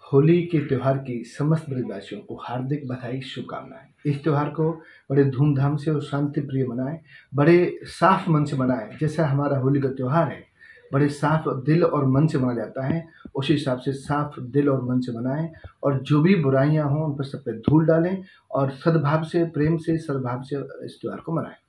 होली के त्यौहार की समस्त ब्रजवासियों को हार्दिक बधाई, शुभकामनाएं। इस त्यौहार को बड़े धूमधाम से और शांति प्रिय मनाएं, बड़े साफ मन से मनाएं। जैसा हमारा होली का त्यौहार है बड़े साफ दिल और मन से मनाया जाता है, उसी हिसाब से साफ दिल और मन से मनाएं और जो भी बुराइयां हों उन पर सब पे धूल डालें और सद्भाव से, प्रेम से, सद्भाव से इस त्यौहार को मनाएं।